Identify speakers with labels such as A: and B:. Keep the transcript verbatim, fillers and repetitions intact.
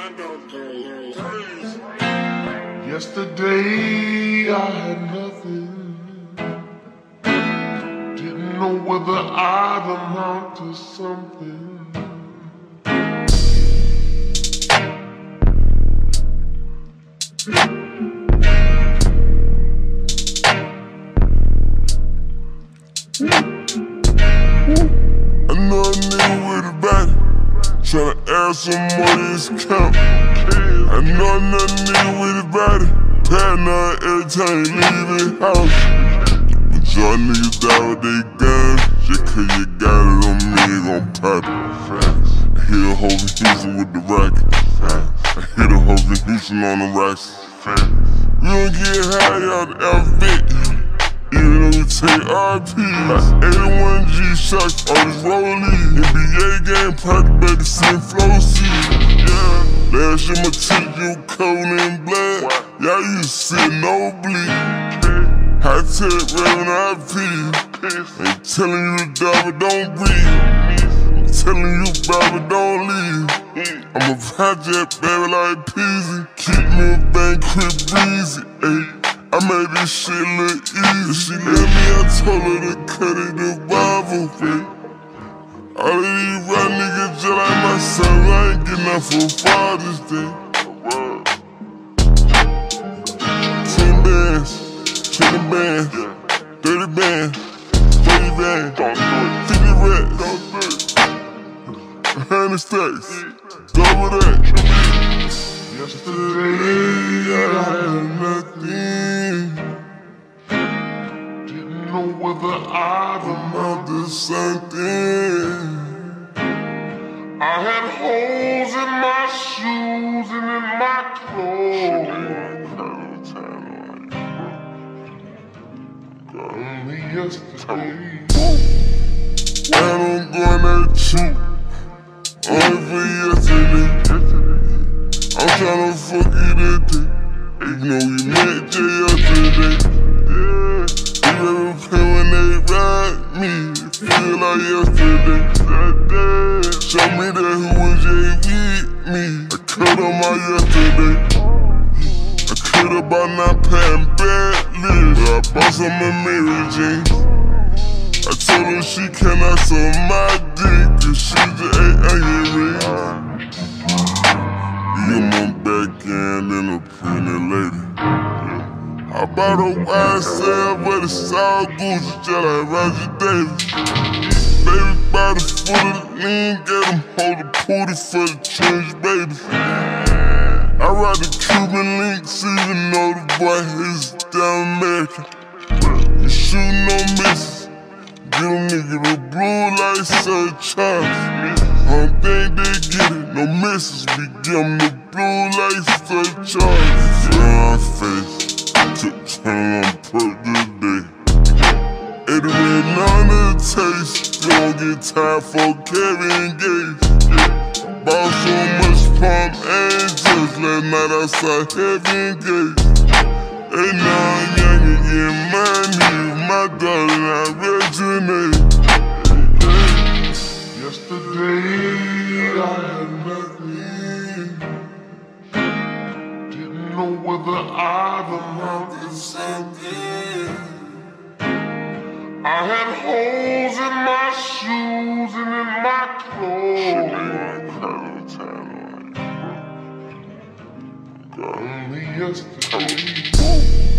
A: Yesterday I had nothing, didn't know whether I'd amount to something. I know a nigga with a body, tryna air some more of this camp. I know another nigga with a body, paranoid every time you leave his house. But y'all niggas die with they guns, just cause you got it on me, you gon' pop it. I hit a hoe in Houston with the rocket. I hit a hoe in Houston on the rocks. We don't get high out the outfit, even though we take R Ps. eighty-one G shots on this rollie. N B A game party, baby, send flow seeds. Yeah, last year my teeth, you cold in blood. Y'all used to sit nosebleed. High tech, raving I P. Ain't telling you to die, but don't breathe. I'm telling you, baby, don't leave. I'm a project, baby, like Peasy. Keep me a bank, quit breezy, ayy. I made this shit look easy. She let me, I told her to cut it to Bible. All of these rap niggas just like my son, I ain't getting nothing for Father's Day. Ten bands, twenty bands, thirty bands, forty bands, fifty racks, a hundred stacks, double that. Yesterday I had nothing, didn't know whether I'd amount to something. I had holes in my shoes and in my clothes. Only yesterday, and I'm gonna shoot only for yesterday. I'm tryna fuck you today. You know we met Jay yesterday. Yeah, you ever play when they ride me? It feel like yesterday. Show me that who was Jay with me. I cut on my yesterday. I could have bought not paying bad lips, but I bought some of Mary Jane. I told her she cannot suck my dick, cause she's an eight onion ring. You my backhand and a pretty lady. I bought a Y S L, but it's all Gucci, just like Roger Davis. Baby body full of lean, get him hold the booty for the change, baby. I ride the Cuban links, even though the boy is down American. You shoot no misses, get them nigga the blue like Sir Charles. I don't think they get it, no misses, we give them the blue like Sir Charles. Round face, took turn on perk today. It went on the taste, you don't get time for Kevin Gates. Bought so much Palm Angels last night outside Heaven Gates. Hey, now I'm young and getting money, my daughter not reginate. Yesterday I had nothing, didn't know whether I'd amount to something. I had holes in my shoes and in my clothes. Only yesterday.